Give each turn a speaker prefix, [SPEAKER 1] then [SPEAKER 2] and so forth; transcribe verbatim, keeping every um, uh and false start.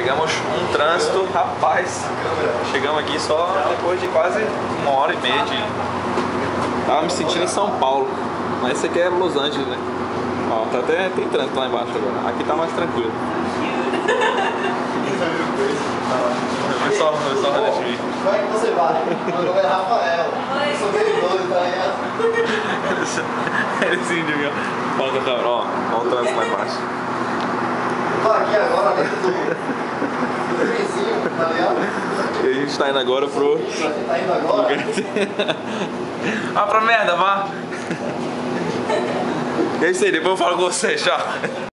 [SPEAKER 1] Pegamos um trânsito, rapaz. Chegamos aqui só depois de quase uma hora e meia de... Tava me sentindo em São Paulo, mas esse aqui é Los Angeles, né? Ó, tá até tem trânsito lá embaixo agora. Aqui tá mais tranquilo. Foi só, foi só deixa eu ir.
[SPEAKER 2] Como é que você vai? Meu nome é Rafael. Eu sou vendedor, tá ligado?
[SPEAKER 1] Ele sim, Diogo. Fala com a câmera, ó. Ó o trânsito lá embaixo.
[SPEAKER 2] Tô aqui agora dentro do, do vizinho, tá ligado?
[SPEAKER 1] E a gente tá indo agora pro...
[SPEAKER 2] Você tá indo agora?
[SPEAKER 1] Ah, pra merda, vá! É isso aí, depois eu falo com você, tchau.